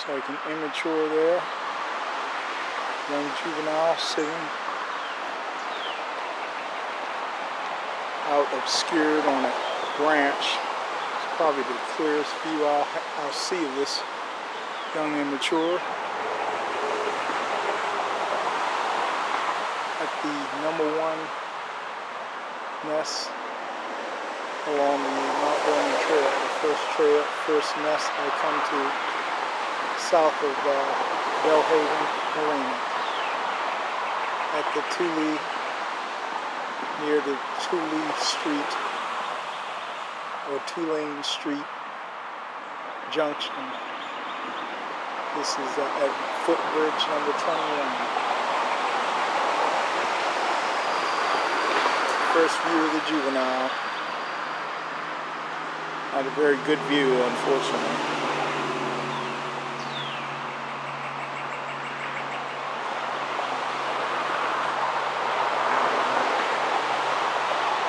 Looks like an immature there. Young juvenile sitting out obscured on a branch. It's probably the clearest view I'll see of this young immature. At the #1 nest along the Mnt Vernon trail, the first nest I come to south of Belhaven Marina. At the near the Tulane Street junction. This is at Footbridge number 21. First view of the juvenile. Not a very good view, unfortunately.